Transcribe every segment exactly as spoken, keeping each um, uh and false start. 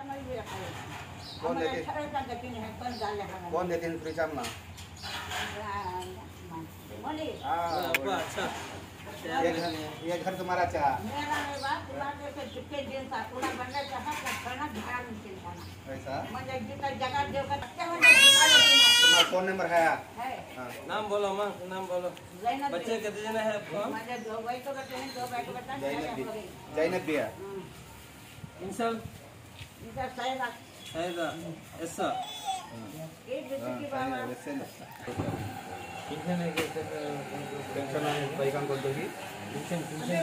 कौन देती कौन देती है फ्री चावल ना? अच्छा ये घर ये घर तुम्हारा क्या? मेरा नहीं बाप तुम्हारे से चुपके दिन सा पूरा बनने चाहा खाना भाड़ा मिल जाना ऐसा मुझे जितना जगह देव का क्या होने तुम्हारा फोन नंबर है? है नाम बोलो मां नाम बोलो बच्चे कितने जने हैं मुझे दो भाई तो बच्चे हैं दो भाई को बता जैनब भी है इंसान इधर सैदा सैदा ऐसा एक बेटी की बाबा टेंशन है कि टेंशन है पैसा को दोगी टेंशन टेंशन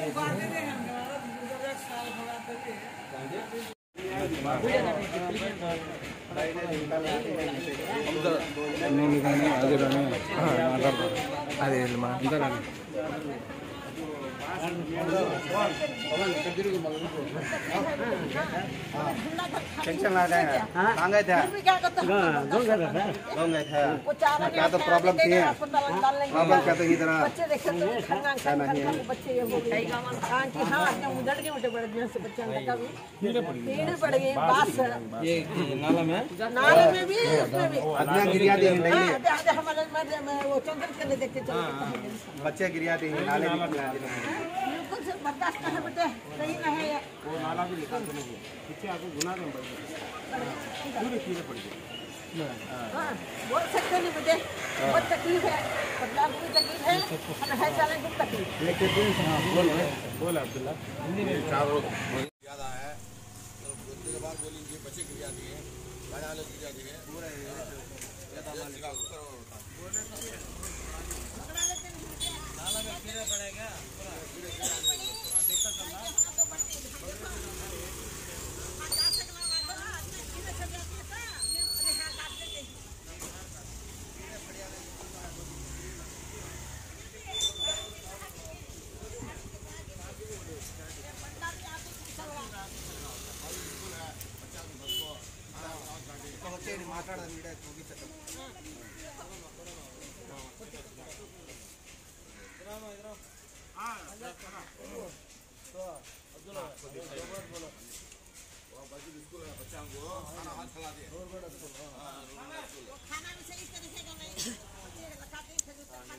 टेंशन लगा है कहाँ गए थे? गाँव गए थे गाँव गए थे क्या तो प्रॉब्लम थी? प्रॉब्लम क्या तो इधर बच्चे देखे तो खाना खाना बच्चे ये हो गए हाँ कि हाँ उधर के उठे पड़े जैसे बच्चे कीड़े पड़ गए बास ये नाला में नाले में भी उसमें भी अदना गिरिया दी हाँ हमारे मैं वो चंद्र के लिए देखते चलो बच्चे गिरिया दी नाले में बिल्कुल से बर्दाश्त है बेटे सही नहीं है वो नाला भी निकाल देने को पीछे आके गुना दें पूरे कीड़े पड़ गए हाँ बोल सकते नहीं बेटे बहुत तकलीफ है बदलाव की तकलीफ है हमें है चलने की तकलीफ बोल बोल अब्दुल्ला हिंदी में चार लोग याद आया है तो बोलने के बाद बोली कि बच्चे गिर जाती है बना लो गिर जाती है पूरा नाला में कीड़ा पड़ेगा पूरा देखता चलना మాట్లాడదాం వీడియో చూపించటం बच्चा को खाना हाथ खिला दिए खाना भी सही तरीके का नहीं लगाते थे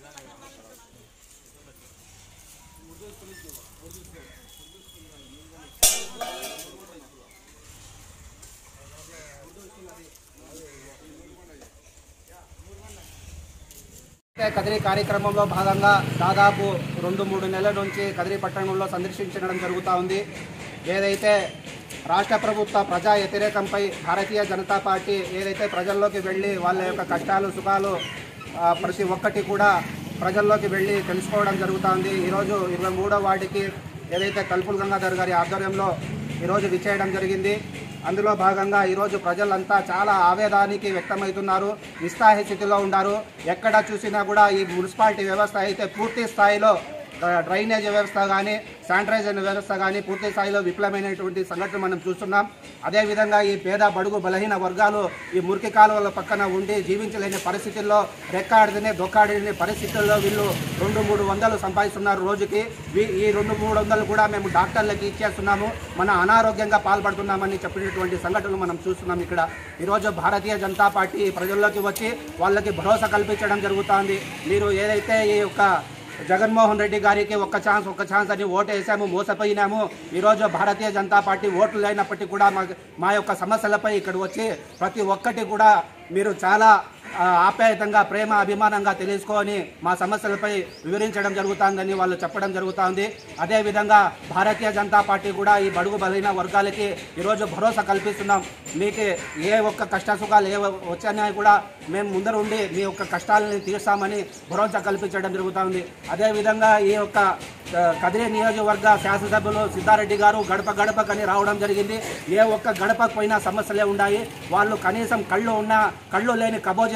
కదిరి కార్యక్రమంలో భాగంగా దాదాపు రెండు మూడు నెలల నుంచి కదిరి పట్టణంలో సందర్శించడం జరుగుతూ ఉంది. ఏదైతే రాష్ట్ర ప్రభుత్వ ప్రజా వ్యతిరేకంపై భారతీయ జనతా పార్టీ ఏదైతే ప్రజల్లోకి వెళ్ళి వాళ్ళ యొక్క కష్టాలు సుఖాలు ప్రతి ఒక్కటి కూడా ప్రజల్లోకి వెళ్ళి తెలుసుకోవడం జరుగుతుంది. ఈరోజు ఇరవై మూడో వార్డుకి ఏదైతే కల్పుల్ గంగాధర్ గారి ఆధ్వర్యంలో ఈరోజు విచ్చేయడం జరిగింది. అందులో భాగంగా ఈరోజు ప్రజలంతా చాలా ఆవేదానికి వ్యక్తమవుతున్నారు, నిస్సహాయ స్థితిలో ఉన్నారు. ఎక్కడ చూసినా కూడా ఈ మున్సిపాలిటీ వ్యవస్థ అయితే పూర్తి స్థాయిలో డ్రైనేజ్ వ్యవస్థ కానీ శానిటైజేషన్ వ్యవస్థ కానీ పూర్తి స్థాయిలో విఫలమైనటువంటి సంఘటన మనం చూస్తున్నాం. అదేవిధంగా ఈ పేద బడుగు బలహీన వర్గాలు ఈ మురికి కాలువల పక్కన ఉండి జీవించలేని పరిస్థితుల్లో రెక్కాడినే దొక్కాడినే పరిస్థితుల్లో వీళ్ళు రెండు మూడు వందలు సంపాదిస్తున్నారు రోజుకి. ఈ రెండు మూడు వందలు కూడా మేము డాక్టర్లకి ఇచ్చేస్తున్నాము, మన అనారోగ్యంగా పాల్పడుతున్నామని చెప్పినటువంటి సంఘటనలు మనం చూస్తున్నాం. ఇక్కడ ఈరోజు భారతీయ జనతా పార్టీ ప్రజల్లోకి వచ్చి వాళ్ళకి భరోసా కల్పించడం జరుగుతుంది. మీరు ఏదైతే ఈ యొక్క జగన్మోహన్ రెడ్డి గారికి ఒక్క ఛాన్స్ ఒక్క ఛాన్స్ అని ఓటు వేసాము, మోసపోయినాము. ఈరోజు భారతీయ జనతా పార్టీ ఓట్లు లేనప్పటికీ కూడా మా మా యొక్క సమస్యలపై ఇక్కడ వచ్చి ప్రతి ఒక్కటి కూడా మీరు చాలా ఆప్యాయతంగా ప్రేమ అభిమానంగా తెలుసుకొని మా సమస్యలపై వివరించడం జరుగుతుందని వాళ్ళు చెప్పడం జరుగుతుంది. అదేవిధంగా భారతీయ జనతా పార్టీ కూడా ఈ బడుగు బలైన వర్గాలకి ఈరోజు భరోసా కల్పిస్తున్నాం. మీకు ఏ ఒక్క కష్ట సుఖాలు ఏ వచ్చాయో కూడా మేము ముందర ఉండి మీ యొక్క కష్టాలని తీర్చామని భరోసా కల్పించడం జరుగుతుంది. అదేవిధంగా ఈ యొక్క కదిరి నియోజకవర్గ శాసనసభ్యులు సిద్ధారెడ్డి గారు గడప గడపకని రావడం జరిగింది. ఏ ఒక్క గడపకు పోయినా సమస్యలే ఉన్నాయి. వాళ్ళు కనీసం కళ్ళు ఉన్న కళ్ళు లేని కబోజీ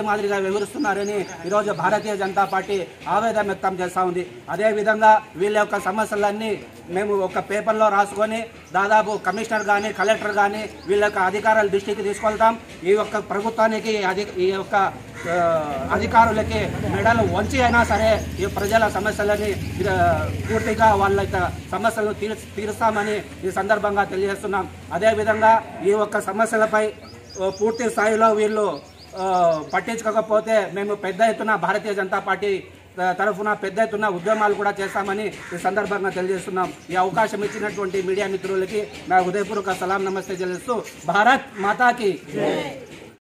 మాదిరిగా వివరిస్తున్నారని ఈరోజు భారతీయ జనతా పార్టీ ఆవేదన వ్యక్తం చేస్తూ ఉంది. అదేవిధంగా వీళ్ళ యొక్క సమస్యలన్నీ మేము ఒక పేపర్లో రాసుకొని దాదాపు కమిషనర్ కానీ కలెక్టర్ కానీ వీళ్ళ యొక్క అధికారుల దృష్టికి తీసుకెళ్తాం. ఈ యొక్క ప్రభుత్వానికి అధి ఈ యొక్క అధికారులకి మెడలు వంచి అయినా సరే ఈ ప్రజల సమస్యలని పూర్తిగా వాళ్ళ యొక్క సమస్యలను తీర్ తీరుస్తామని ఈ సందర్భంగా తెలియజేస్తున్నాం. అదేవిధంగా ఈ యొక్క సమస్యలపై పూర్తి స్థాయిలో వీళ్ళు పట్టించుకోకపోతే మేము పెద్ద ఎత్తున భారతీయ జనతా పార్టీ తరఫున పెద్ద ఎత్తున ఉద్యమాలు కూడా చేస్తామని ఈ సందర్భంగా తెలియజేస్తున్నాం. ఈ అవకాశం ఇచ్చినటువంటి మీడియా మిత్రులకి నా హృదయపూర్వక సలాం నమస్తే చెల్లిస్తూ భారత్ మాతాకి